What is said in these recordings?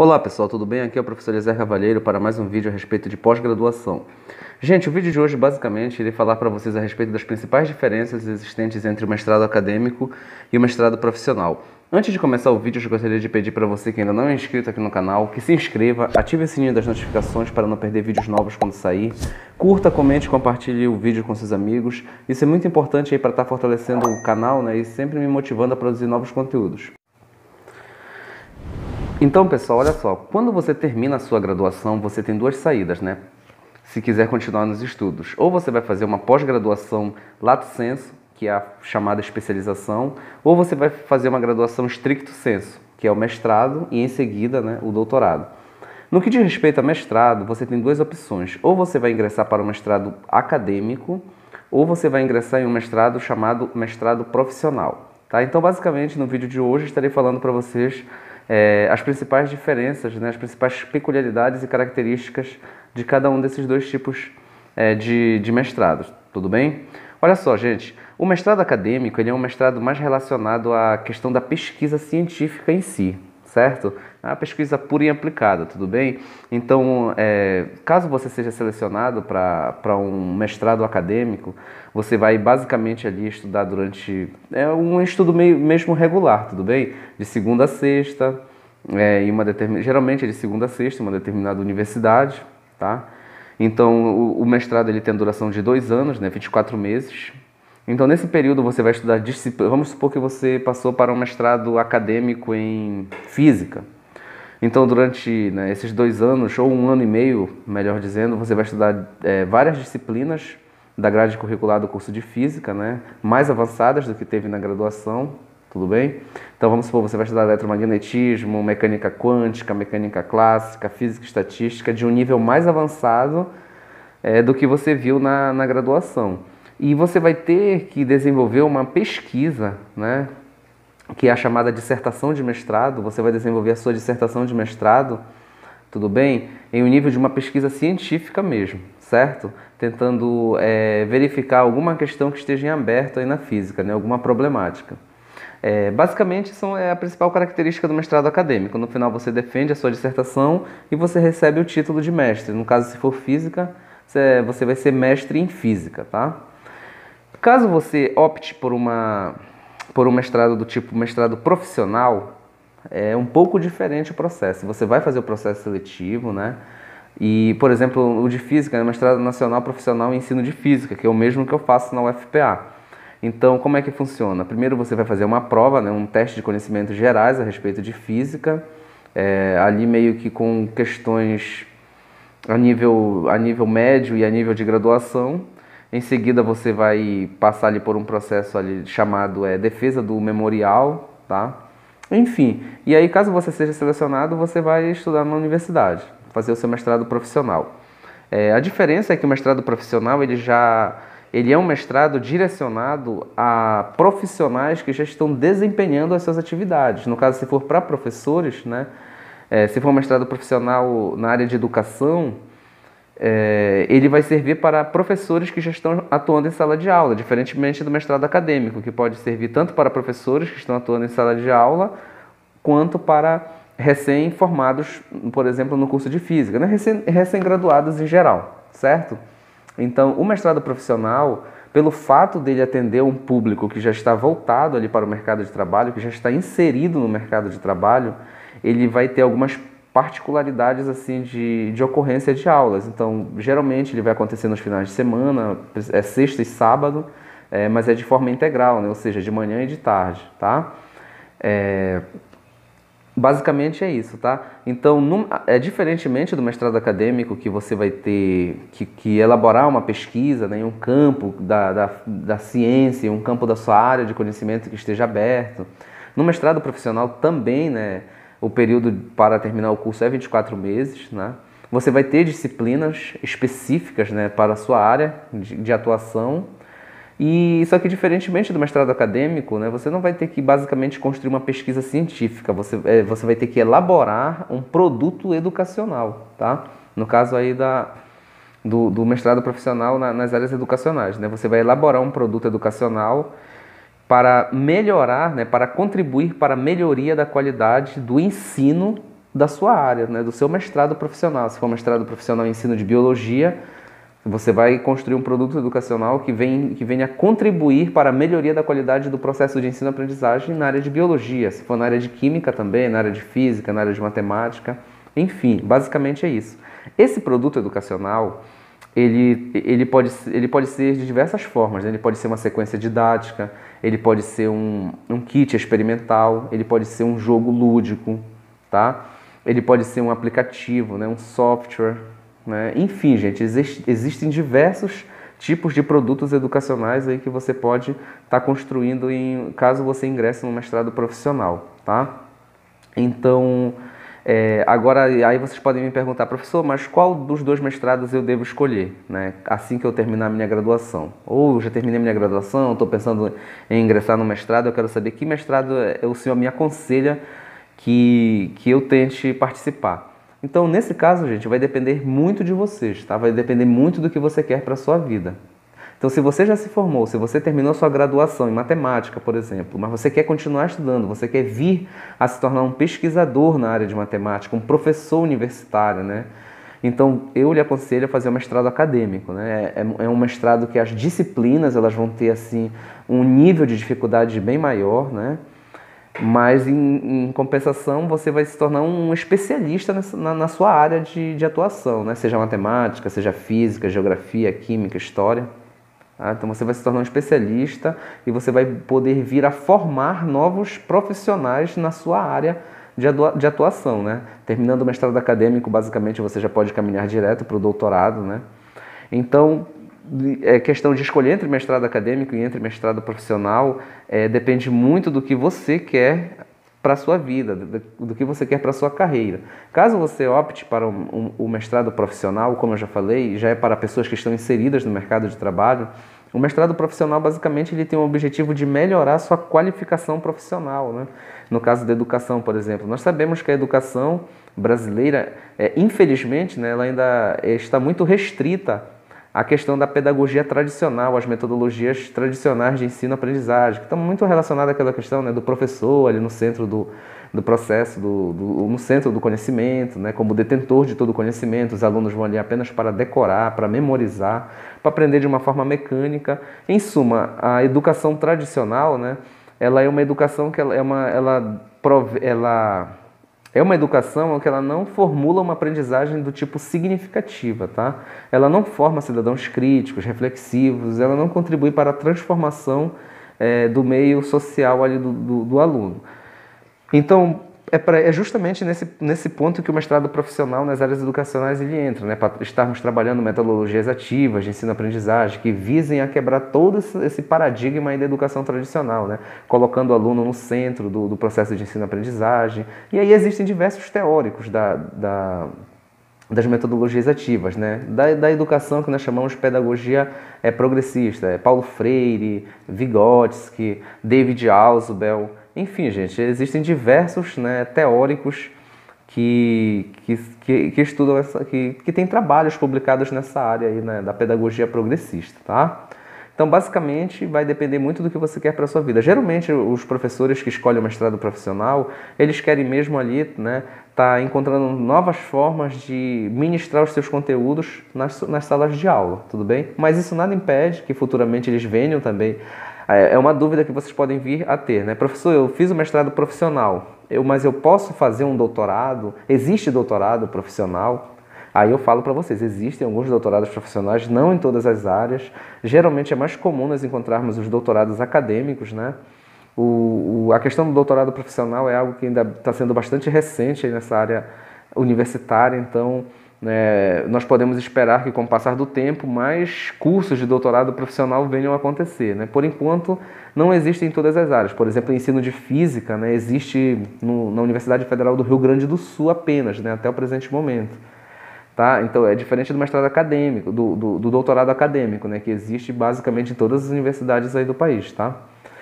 Olá pessoal, tudo bem? Aqui é o professor Eliezer Cavalheiro para mais um vídeo a respeito de pós-graduação. Gente, o vídeo de hoje basicamente irei falar para vocês a respeito das principais diferenças existentes entre o mestrado acadêmico e o mestrado profissional. Antes de começar o vídeo, eu gostaria de pedir para você que ainda não é inscrito aqui no canal, que se inscreva, ative o sininho das notificações para não perder vídeos novos quando sair, curta, comente, compartilhe o vídeo com seus amigos. Isso é muito importante aí para estar fortalecendo o canal, né, e sempre me motivando a produzir novos conteúdos. Então, pessoal, olha só, quando você termina a sua graduação, você tem duas saídas, né? Se quiser continuar nos estudos. Ou você vai fazer uma pós-graduação lato sensu, que é a chamada especialização, ou você vai fazer uma graduação stricto sensu, que é o mestrado, e em seguida, né, o doutorado. No que diz respeito a mestrado, você tem duas opções. Ou você vai ingressar para o mestrado acadêmico, ou você vai ingressar em um mestrado chamado mestrado profissional. Tá? Então, basicamente, no vídeo de hoje, estarei falando para vocês as principais diferenças, né, as principais peculiaridades e características de cada um desses dois tipos de mestrados, tudo bem? Olha só, gente, o mestrado acadêmico ele é um mestrado mais relacionado à questão da pesquisa científica em si, certo? A pesquisa pura e aplicada, tudo bem? Então, caso você seja selecionado para um mestrado acadêmico, você vai basicamente ali estudar durante um estudo mesmo regular, tudo bem? De segunda a sexta, geralmente é de segunda a sexta, em uma determinada universidade, tá? Então, o mestrado ele tem a duração de 2 anos, né, 24 meses. Então, nesse período você vai estudar disciplina. Vamos supor que você passou para um mestrado acadêmico em física. Então, durante esses 2 anos, ou 1 ano e meio, melhor dizendo, você vai estudar várias disciplinas da grade curricular do curso de física, né, mais avançadas do que teve na graduação, tudo bem? Então, vamos supor, você vai estudar eletromagnetismo, mecânica quântica, mecânica clássica, física e estatística, de um nível mais avançado do que você viu na graduação. E você vai ter que desenvolver uma pesquisa, né, que é a chamada dissertação de mestrado. Você vai desenvolver a sua dissertação de mestrado, tudo bem? Em um nível de uma pesquisa científica mesmo, certo? Tentando verificar alguma questão que esteja em aberto aí na física, né, alguma problemática. Basicamente, a principal característica do mestrado acadêmico. No final, você defende a sua dissertação e você recebe o título de mestre. No caso, se for física, você vai ser mestre em física, tá? Caso você opte por um mestrado do tipo mestrado profissional, é um pouco diferente o processo. Você vai fazer o processo seletivo, né? E, por exemplo, o de física é o mestrado nacional profissional em ensino de física, que é o mesmo que eu faço na UFPA. Então, como é que funciona? Primeiro você vai fazer uma prova, né, um teste de conhecimentos gerais a respeito de física, ali meio que com questões a nível médio e a nível de graduação. Em seguida você vai passar ali por um processo ali chamado defesa do memorial, tá? Enfim, e aí caso você seja selecionado, você vai estudar na universidade, fazer o seu mestrado profissional. A diferença é que o mestrado profissional ele é um mestrado direcionado a profissionais que já estão desempenhando as suas atividades. No caso, se for para professores, né? Se for um mestrado profissional na área de educação, ele vai servir para professores que já estão atuando em sala de aula, diferentemente do mestrado acadêmico, que pode servir tanto para professores que estão atuando em sala de aula, quanto para recém-formados, por exemplo, no curso de física, né? Recém-graduados em geral, certo? Então, o mestrado profissional, pelo fato dele atender um público que já está voltado ali para o mercado de trabalho, que já está inserido no mercado de trabalho, ele vai ter algumas particularidades assim de ocorrência de aulas. Então, geralmente ele vai acontecer nos finais de semana, sexta e sábado, mas é de forma integral, né? Ou seja, de manhã e de tarde, tá? Basicamente é isso, tá? Então, diferentemente do mestrado acadêmico, que você vai ter que elaborar uma pesquisa, né, em um campo da ciência, um campo da sua área de conhecimento que esteja aberto. No mestrado profissional também, né, o período para terminar o curso é 24 meses, né? Você vai ter disciplinas específicas, né, para a sua área de atuação. E só que diferentemente do mestrado acadêmico, né, você não vai ter que basicamente construir uma pesquisa científica, você vai ter que elaborar um produto educacional, tá? No caso aí do mestrado profissional nas áreas educacionais, né? Você vai elaborar um produto educacional para melhorar, né, para contribuir para a melhoria da qualidade do ensino da sua área, né, do seu mestrado profissional. Se for mestrado profissional em ensino de biologia, você vai construir um produto educacional que venha contribuir para a melhoria da qualidade do processo de ensino-aprendizagem na área de biologia. Se for na área de química também, na área de física, na área de matemática, enfim, basicamente é isso. Esse produto educacional, ele pode ser de diversas formas, né? Ele pode ser uma sequência didática, ele pode ser um kit experimental, ele pode ser um jogo lúdico, tá? Ele pode ser um aplicativo, né? Um software, né? Enfim, gente, existem diversos tipos de produtos educacionais aí que você pode estar construindo caso você ingresse no mestrado profissional, tá? Então, agora aí vocês podem me perguntar, professor, mas qual dos dois mestrados eu devo escolher, né? Assim que eu terminar a minha graduação? Ou eu já terminei a minha graduação, estou pensando em ingressar no mestrado, eu quero saber que mestrado o senhor me aconselha que eu tente participar. Então, nesse caso, gente, vai depender muito de vocês, tá? Vai depender muito do que você quer para a sua vida. Então, se você já se formou, se você terminou sua graduação em matemática, por exemplo, mas você quer continuar estudando, você quer vir a se tornar um pesquisador na área de matemática, um professor universitário, né? Então, eu lhe aconselho a fazer um mestrado acadêmico, né? É um mestrado que as disciplinas elas vão ter assim um nível de dificuldade bem maior, né? Mas, em compensação, você vai se tornar um especialista na sua área de atuação, né? Seja matemática, seja física, geografia, química, história. Tá? Então, você vai se tornar um especialista e você vai poder vir a formar novos profissionais na sua área de atuação, né? Terminando o mestrado acadêmico, basicamente, você já pode caminhar direto para o doutorado, né? Então, é questão de escolher entre mestrado acadêmico e entre mestrado profissional, depende muito do que você quer para a sua vida, do que você quer para a sua carreira. Caso você opte para o mestrado profissional, como eu já falei, já é para pessoas que estão inseridas no mercado de trabalho, o mestrado profissional, basicamente, ele tem o objetivo de melhorar a sua qualificação profissional, né? No caso da educação, por exemplo, nós sabemos que a educação brasileira, infelizmente, né, ela ainda está muito restrita a questão da pedagogia tradicional, as metodologias tradicionais de ensino-aprendizagem, que estão muito relacionadas àquela questão, né, do professor ali no centro do processo, no centro do conhecimento, né, como detentor de todo o conhecimento. Os alunos vão ali apenas para decorar, para memorizar, para aprender de uma forma mecânica. Em suma, a educação tradicional, né, ela é uma educação que é uma educação que ela não formula uma aprendizagem do tipo significativa, tá? Ela não forma cidadãos críticos, reflexivos, ela não contribui para a transformação do meio social ali do aluno. Então, é justamente nesse ponto que o mestrado profissional nas áreas educacionais ele entra, né? Para estarmos trabalhando metodologias ativas de ensino-aprendizagem que visem a quebrar todo esse paradigma aí da educação tradicional, né? Colocando o aluno no centro do processo de ensino-aprendizagem. E aí existem diversos teóricos das metodologias ativas, né? Da educação que nós chamamos de pedagogia progressista, Paulo Freire, Vygotsky, David Ausubel. Enfim, gente, existem diversos, né, teóricos que estudam que têm trabalhos publicados nessa área aí, né, da pedagogia progressista, tá? Então, basicamente, vai depender muito do que você quer para a sua vida. Geralmente, os professores que escolhem o mestrado profissional, eles querem mesmo ali, né, tá encontrando novas formas de ministrar os seus conteúdos nas salas de aula, tudo bem? Mas isso nada impede que futuramente eles venham também. É uma dúvida que vocês podem vir a ter, né? Professor, eu fiz o mestrado profissional, mas eu posso fazer um doutorado? Existe doutorado profissional? Aí eu falo para vocês, existem alguns doutorados profissionais, não em todas as áreas. Geralmente é mais comum nós encontrarmos os doutorados acadêmicos, né? A questão do doutorado profissional é algo que ainda está sendo bastante recente aí nessa área universitária, então nós podemos esperar que com o passar do tempo mais cursos de doutorado profissional venham a acontecer, né? Por enquanto não existe em todas as áreas. Por exemplo, o ensino de física, né, existe na Universidade Federal do Rio Grande do Sul apenas, né, até o presente momento. Tá? Então é diferente do mestrado acadêmico, do doutorado acadêmico, né, que existe basicamente em todas as universidades aí do país, tá?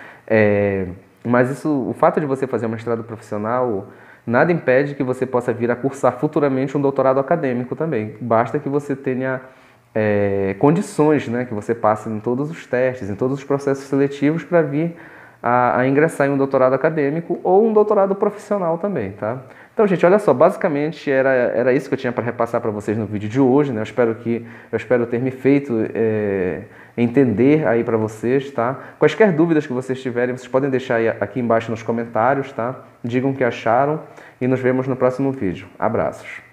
Mas o fato de você fazer um mestrado profissional nada impede que você possa vir a cursar futuramente um doutorado acadêmico também. Basta que você tenha condições, né, que você passe em todos os testes, em todos os processos seletivos para vir a ingressar em um doutorado acadêmico ou um doutorado profissional também, tá? Então, gente, olha só, basicamente era isso que eu tinha para repassar para vocês no vídeo de hoje, né? Eu espero ter me feito entender aí para vocês, tá? Quaisquer dúvidas que vocês tiverem, vocês podem deixar aí aqui embaixo nos comentários, tá? Digam o que acharam e nos vemos no próximo vídeo. Abraços!